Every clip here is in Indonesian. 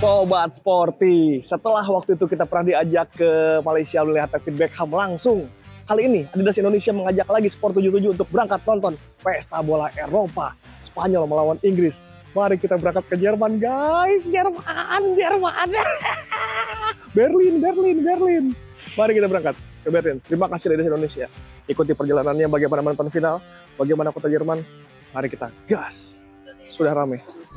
Sobat Sporty, setelah waktu itu kita pernah diajak ke Malaysia melihat David Beckham langsung, kali ini Adidas Indonesia mengajak lagi Sport 77 untuk berangkat nonton pesta bola Eropa, Spanyol melawan Inggris. Mari kita berangkat ke Jerman, guys. Jerman. Berlin. Mari kita berangkat ke Berlin. Terima kasih Adidas Indonesia. Ikuti perjalanannya bagaimana menonton final, bagaimana kota Jerman. Mari kita gas. Sudah ramai.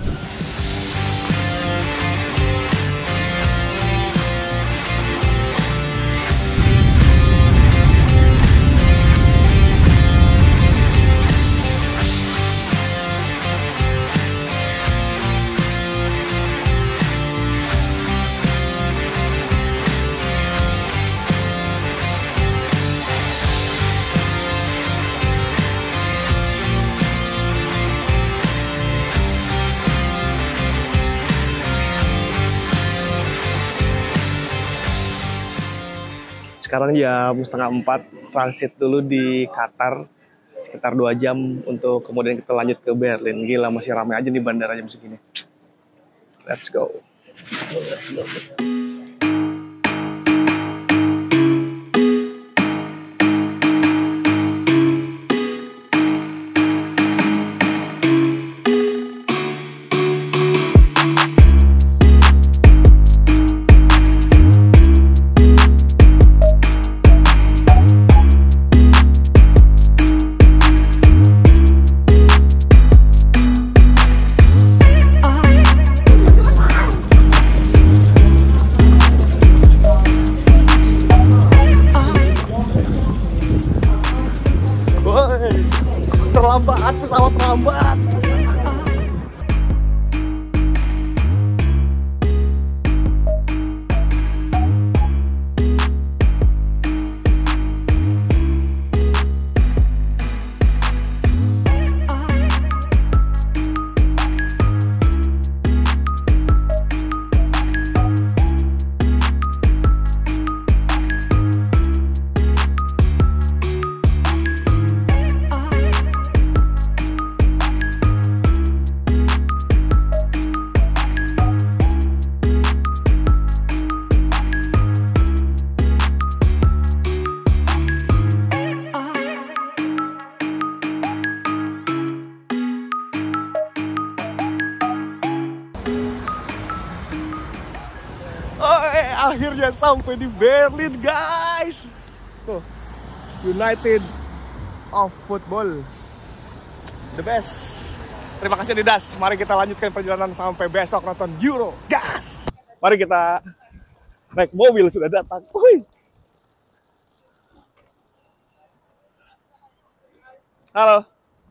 Sekarang jam 3:30, transit dulu di Qatar sekitar 2 jam untuk kemudian kita lanjut ke Berlin. Gila, masih ramai aja di bandara jam segini. Let's go. Terlambat, pesawat terlambat. Akhirnya sampai di Berlin, guys. Tuh, United of Football, the best. Terima kasih Adidas. Mari kita lanjutkan perjalanan sampai besok nonton Euro. Gas. Mari kita naik mobil, sudah datang. Uhuy. Halo.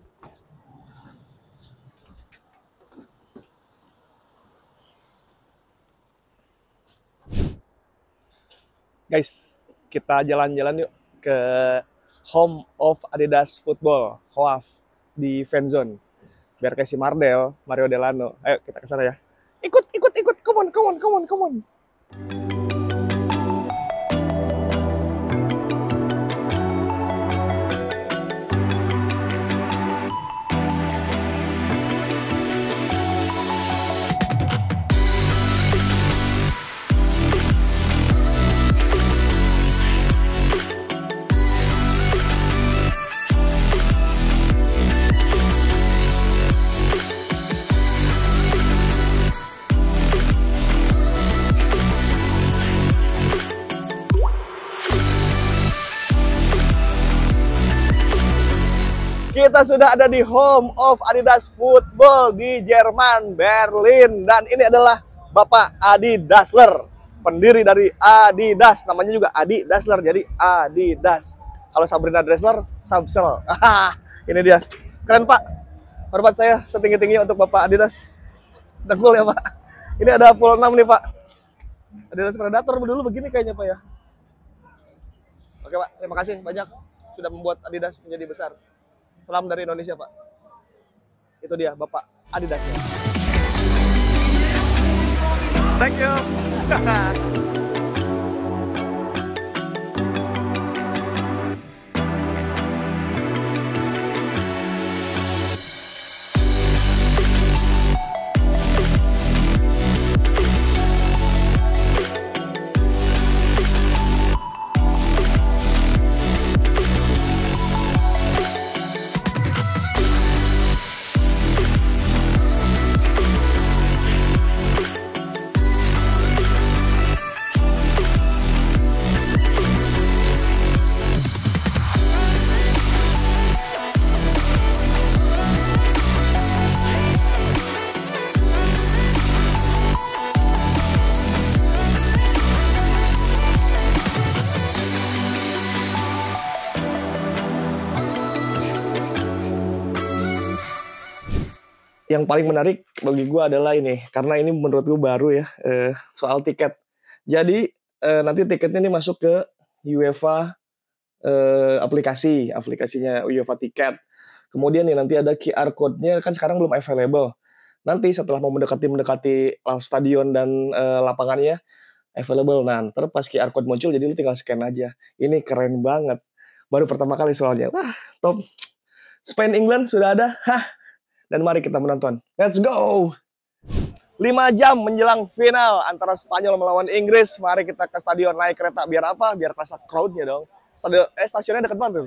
Guys, kita jalan-jalan yuk ke Home of Adidas Football, HOAF, di Fanzone. Biar kayak si Mario Delano. Ayo kita ke sana ya. Ikut. Come on. Kita sudah ada di Home of Adidas Football di Jerman, Berlin. Dan ini adalah Bapak Adi Dassler, pendiri dari Adidas. Namanya juga Adi Dassler, jadi Adidas. Kalau Sabrina Dassler, Subsel. Ini dia. Keren, Pak. Hormat saya setinggi-tingginya untuk Bapak Adidas. Dengkul ya, Pak. Ini ada pool 6 nih, Pak. Adidas Predator dulu begini kayaknya, Pak ya. Oke, Pak. Terima kasih banyak sudah membuat Adidas menjadi besar. Salam dari Indonesia, Pak. Itu dia, Bapak Adidas. Thank you. yang paling menarik bagi gue adalah ini, karena ini menurut gue baru ya, soal tiket. Jadi nanti tiketnya ini masuk ke UEFA aplikasinya UEFA Tiket. Kemudian nih nanti ada QR code-nya, kan sekarang belum available. Nanti setelah mau mendekati stadion dan lapangannya available. Nah, ntar pas QR code muncul, jadi lu tinggal scan aja. Ini keren banget. Baru pertama kali soalnya. Wah, top. Spain England sudah ada. Hah. Dan mari kita menonton. Let's go! 5 jam menjelang final antara Spanyol melawan Inggris. Mari kita ke stadion naik kereta. Biar apa? Biar kerasa crowd-nya dong. Stasiunnya dekat banget tuh.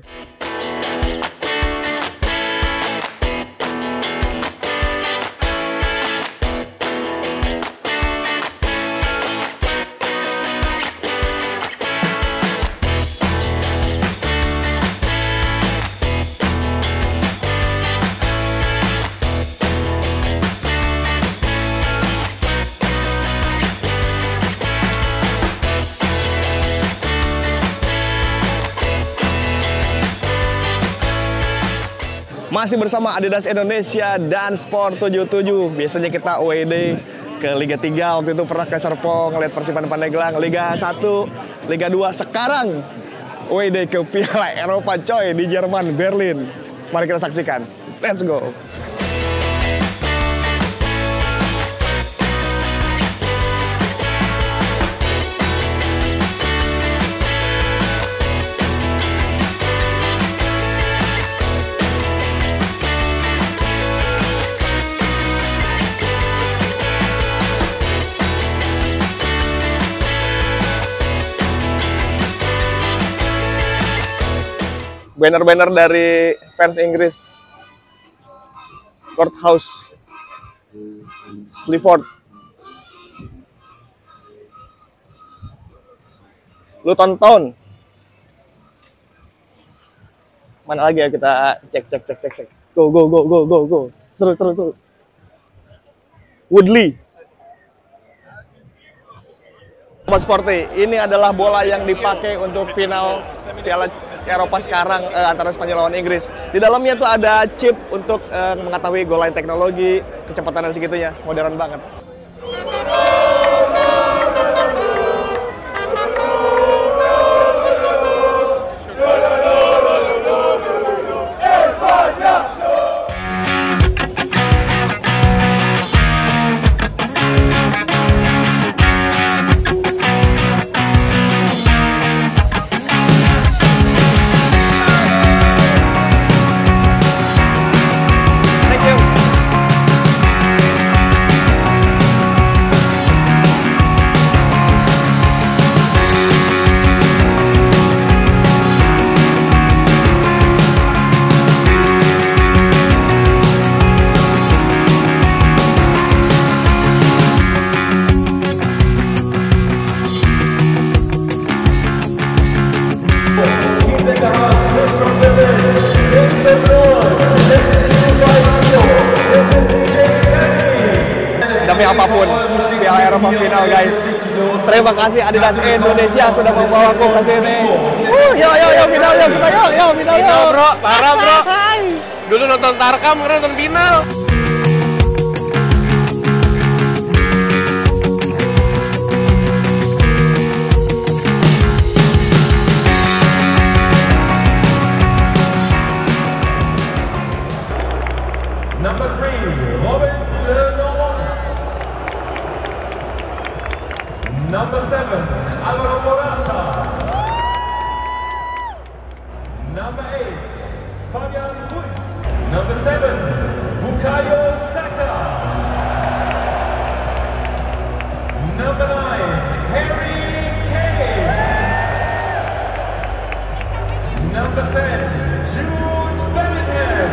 Masih bersama Adidas Indonesia dan Sport 77. Biasanya kita away day ke Liga 3. Waktu itu pernah ke Serpong, ngeliat Persipan Pandeglang. Liga 1, Liga 2. Sekarang away day ke Piala Eropa coy di Jerman, Berlin. Mari kita saksikan. Let's go. Banner-banner dari fans Inggris. Courthouse, Sleaford, Luton Town. Mana lagi ya, kita cek. Go. Seru. Woodley. Sobat Sporty, ini adalah bola yang dipakai untuk final Piala Eropa sekarang antara Spanyol lawan Inggris. Di dalamnya tuh ada chip untuk mengetahui goal line teknologi, kecepatan dan segitunya. Modern banget. Demi apapun Piala Eropa final guys. Terima kasih Adidas Indonesia sudah membawaku ke sini. Yo final yo kita yo final yo. Bro, parah bro. Dulu nonton Tarkam, sekarang nonton final. Number 3, Robin Lenoir. Number 7, Alvaro Morata. Number 8, Fabian Ruiz. Number 7, Bukayo Saka. Number 9, Harry Kane. Number 10, Jude Bellingham.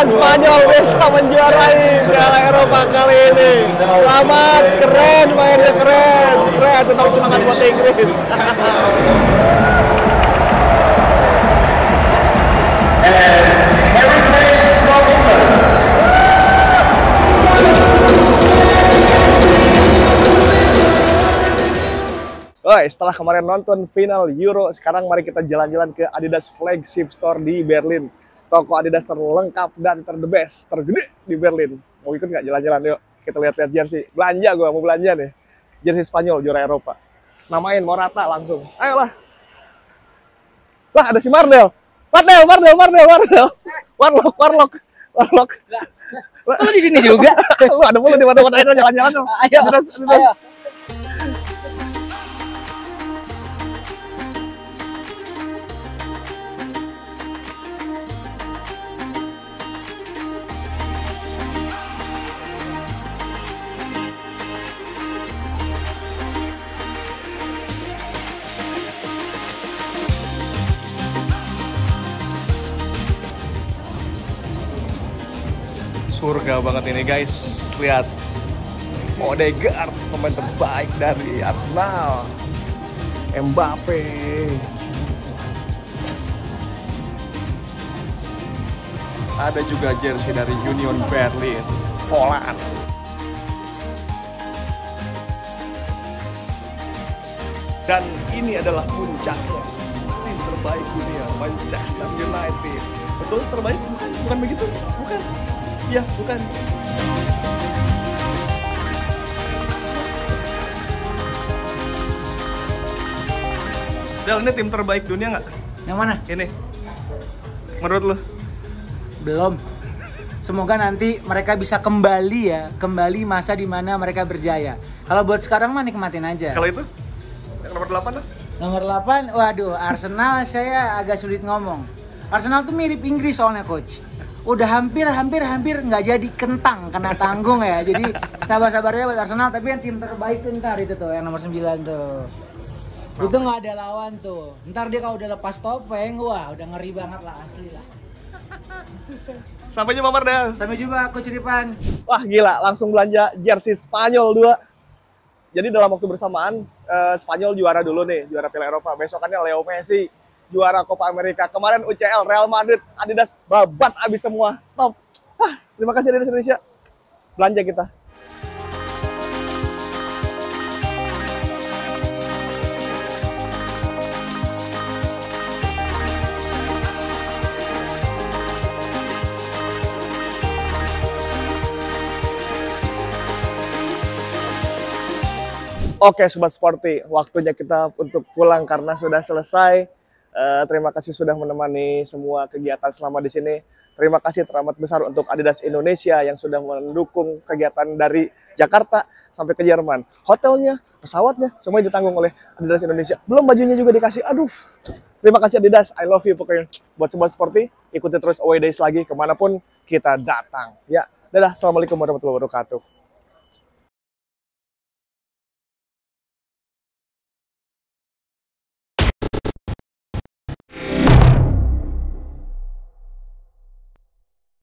dan Spanyol bisa menjuarai Piala Eropa kali ini. Selamat, keren, mainnya keren, tetap semangat buat Inggris. Oi, setelah kemarin nonton final Euro, sekarang mari kita jalan-jalan ke Adidas Flagship Store di Berlin. Toko Adidas terlengkap dan ter-the-best, tergede di Berlin. Mau ikut nggak jalan-jalan? Yuk, kita lihat-lihat jersey. Belanja gue, mau belanja nih. Jersey Spanyol, juara Eropa. Namain Morata langsung. Ayolah. Lah, ada si Mardel. Warlock. Lu di sini juga? Lu ada mulu di mana-mana, ayo jalan-jalan dong. Ayo. Adidas. Ayo. Surga banget ini guys, lihat Odegaard, pemain terbaik dari Arsenal. Mbappe, ada juga jersey dari Union Berlin, Poland. Dan ini adalah puncaknya, tim terbaik dunia, Manchester United. Betul terbaik? Bukan begitu? Bukan. Iya, bukan. Del, ini tim terbaik dunia nggak? Yang mana? Ini. Menurut lu? Belum. Semoga nanti mereka bisa kembali masa di mana mereka berjaya. Kalau buat sekarang mah nikmatin aja. Kalau itu? Yang nomor 8 lah? Nomor 8, waduh, Arsenal saya agak sulit ngomong. Arsenal tuh mirip Inggris soalnya, coach. Udah hampir nggak jadi kentang kena tanggung ya. Jadi sabar-sabarnya buat Arsenal, tapi yang tim terbaik tuh ntar itu tuh yang nomor 9 tuh. Itu nggak ada lawan tuh. Ntar dia kalau udah lepas topeng, wah udah ngeri banget lah, asli lah. Sampai jumpa Mardel. Sampai jumpa Coach Ripan. Wah gila, langsung belanja jersey Spanyol 2. Jadi dalam waktu bersamaan, Spanyol juara dulu nih, juara Piala Eropa. Besokannya Leo Messi juara Copa America. Kemarin UCL, Real Madrid, Adidas babat abis semua. Top. Terima kasih Adidas Indonesia. Belanja kita. Oke Sobat Sporty, waktunya kita untuk pulang karena sudah selesai. Terima kasih sudah menemani semua kegiatan selama di sini. Terima kasih teramat besar untuk Adidas Indonesia yang sudah mendukung kegiatan dari Jakarta sampai ke Jerman. Hotelnya, pesawatnya, semuanya ditanggung oleh Adidas Indonesia. Belum bajunya juga dikasih. Aduh, terima kasih Adidas. I love you pokoknya. Buat Sobat Sporty, ikuti terus Away Days lagi kemanapun kita datang. Ya, dadah. Assalamualaikum warahmatullahi wabarakatuh.